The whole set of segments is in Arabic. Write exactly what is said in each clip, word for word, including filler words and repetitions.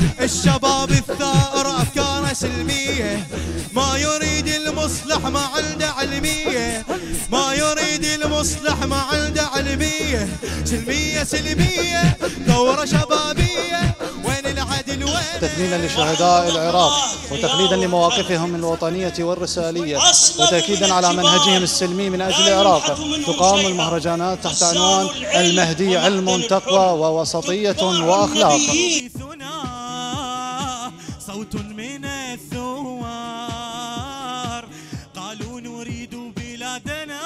الشباب الثائر أفكاره سلمية، ما يريد المصلح ما عنده علمية، ما يريد المصلح ما عنده علمية. سلمية سلمية ثورة شبابية، وين العدل وين؟ تثمينا لشهداء العراق وتقليدا لمواقفهم الوطنية والرسالية وتأكيدا على منهجهم السلمي من أجل العراق، تقام المهرجانات تحت عنوان المهدي علم تقوى ووسطية وأخلاق. صوت من الثوار قالوا نريد بلادنا.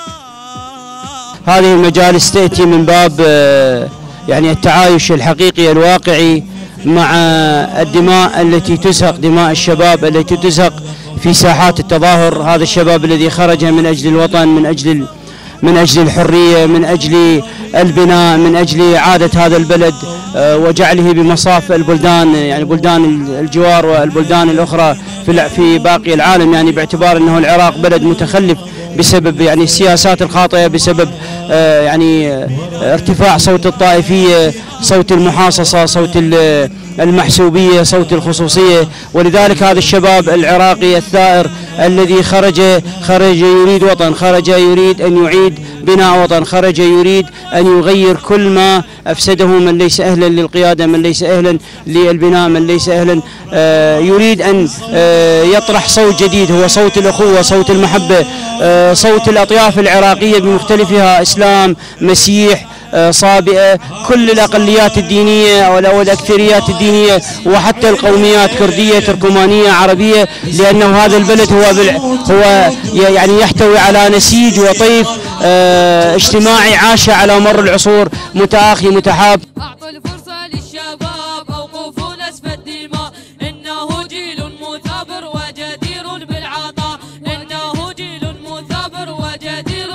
هذه المجالس تأتي من باب يعني التعايش الحقيقي الواقعي مع الدماء التي تسهق، دماء الشباب التي تسهق في ساحات التظاهر. هذا الشباب الذي خرج من أجل الوطن، من أجل من أجل الحرية، من أجل البناء، من أجل إعادة هذا البلد وجعله بمصاف البلدان، يعني بلدان الجوار والبلدان الأخرى في في باقي العالم، يعني باعتبار أنه العراق بلد متخلف بسبب يعني السياسات الخاطئة، بسبب يعني ارتفاع صوت الطائفية، صوت المحاصصة، صوت المحسوبية، صوت الخصوصية. ولذلك هذا الشباب العراقي الثائر الذي خرج خرج يريد وطن، خرج يريد أن يعيد بناء وطن، خرج يريد أن يغير كل ما أفسده من ليس أهلا للقيادة، من ليس أهلا للبناء، من ليس أهلا، يريد أن يطرح صوت جديد، هو صوت الأخوة، صوت المحبة، صوت الأطياف العراقية بمختلفها، إسلام، مسيح، صابئة، كل الأقليات الدينية أو الأكثريات الدينية، وحتى القوميات كردية، تركمانية، عربية، لأنه هذا البلد هو هو يعني يحتوي على نسيج وطيف اه اجتماعي عاش على مر العصور، متآخي متحاب. أعطوا الفرصة للشباب أوقفوا نسف الدماء، إنه جيل مثابر وجدير بالعطاء، إنه جيل مثابر وجدير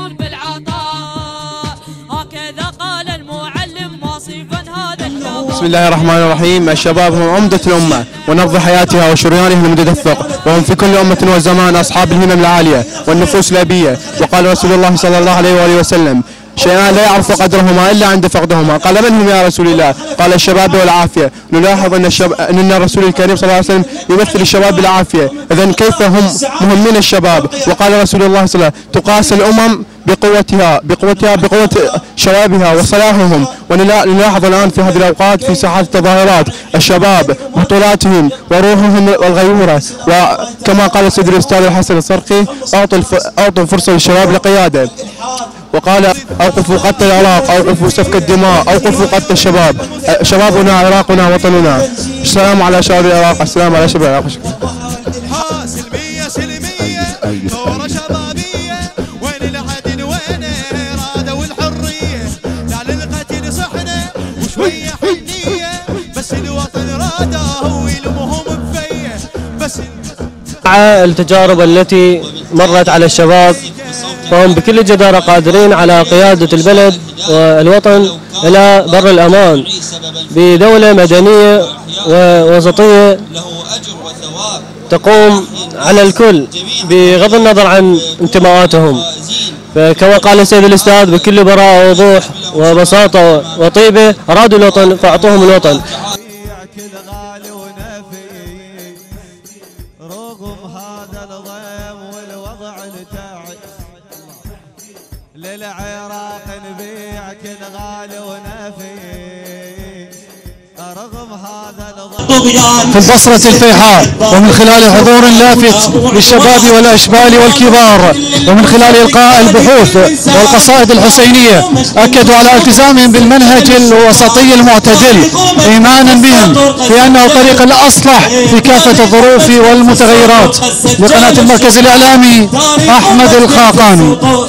بالعطاء، هكذا قال المعلم واصفا هذا الشباب. بسم الله الرحمن الرحيم. الشباب هم عمدة الأمة ونبض حياتها وشريانها المتدفق، وهم في كل أمة وزمان أصحاب الهمم العالية والنفوس الأبية. وقال رسول الله صلى الله عليه وآله وسلم: شيئان لا يعرف قدرهما إلا عند فقدهما. قال: من هم يا رسول الله؟ قال: الشباب والعافية. نلاحظ أن, الشب... أن الرسول الكريم صلى الله عليه وسلم يمثل الشباب بالعافية، إذن كيف هم مهمين الشباب؟ وقال رسول الله صلى الله عليه وسلم: تقاس الأمم بقوتها بقوتها بقوة شبابها وصلاحهم. ونلاحظ الآن في هذه الأوقات في ساحات التظاهرات الشباب بطولاتهم وروحهم الغيورة، وكما قال سيد الأستاذ الحسن الصرقي: أعطوا الفرصة للشباب لقيادة. وقال: أوقفوا قتل العراق، أوقفوا سفك الدماء، أوقفوا قتل الشباب، شبابنا عراقنا وطننا. السلام على شباب العراق، السلام على شباب العراق. سلمية سلمية ثورة شبابية، وين العدل وين الإرادة والحرية، لا للقتل صحنا وشوية حنية، بس الوطن راده هو يلمهم بفيه. بس مع التجارب التي مرت على الشباب، فهم بكل جدارة قادرين على قيادة البلد والوطن إلى بر الأمان بدولة مدنية ووسطية تقوم على الكل بغض النظر عن انتماءاتهم. فكما قال السيد الأستاذ بكل براءة ووضوح وبساطة وطيبة: أرادوا الوطن فأعطوهم الوطن. رغم هذا الضيم والوضع التاعب للعراق نبيع كل غالي ونفي، رغم هذا في البصرة الفيحاء، ومن خلال حضور لافت للشباب والأشبال والكبار، ومن خلال إلقاء البحوث والقصائد الحسينية، أكدوا على التزامهم بالمنهج الوسطي المعتدل، إيمانا بهم بأنه الطريق الأصلح في كافة الظروف والمتغيرات. لقناة المركز الإعلامي، أحمد الخاقاني.